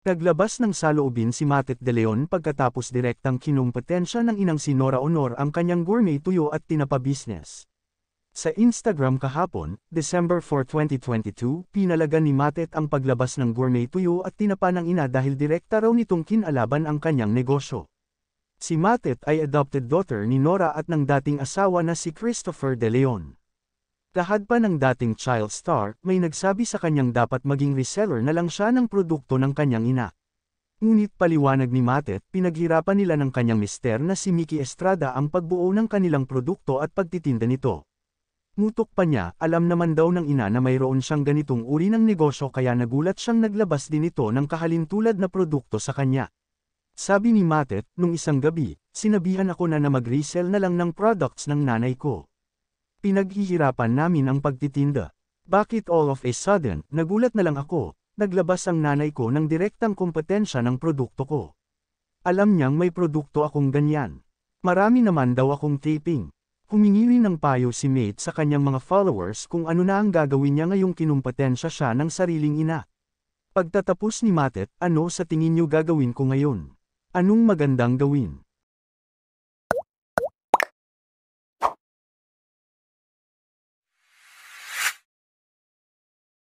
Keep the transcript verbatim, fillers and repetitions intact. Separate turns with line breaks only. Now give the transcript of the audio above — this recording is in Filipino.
Naglabas ng saloobin si Matet de Leon pagkatapos direktang kinumpetensya ng inang si Nora Honor ang kanyang gourmet tuyo at tinapa business. Sa Instagram kahapon, December fourth twenty twenty-two, pinalagan ni Matet ang paglabas ng gourmet tuyo at tinapa ng ina dahil direkta raw nitong kinalaban ang kanyang negosyo. Si Matet ay adopted daughter ni Nora at ng dating asawa na si Christopher de Leon. Lahad pa ng dating child star, may nagsabi sa kanyang dapat maging reseller na lang siya ng produkto ng kanyang ina. Ngunit paliwanag ni Matet, pinaghirapan nila ng kanyang mister na si Mickey Estrada ang pagbuo ng kanilang produkto at pagtitinda nito. Ngutok pa niya, alam naman daw ng ina na mayroon siyang ganitong uri ng negosyo kaya nagulat siyang naglabas din ito ng kahalintulad na produkto sa kanya. Sabi ni Matet, nung isang gabi, sinabihan ako na na mag-resell na lang ng products ng nanay ko. Pinaghihirapan namin ang pagtitinda. Bakit all of a sudden, nagulat na lang ako, naglabas ang nanay ko ng direktang kompetensya ng produkto ko. Alam niyang may produkto akong ganyan. Marami naman daw akong taping. Humingi rin ng payo si Mate sa kanyang mga followers kung ano na ang gagawin niya ngayong kinumpetensya siya ng sariling ina. Pagtatapos ni Matet, ano sa tingin niyo gagawin ko ngayon? Anong magandang gawin?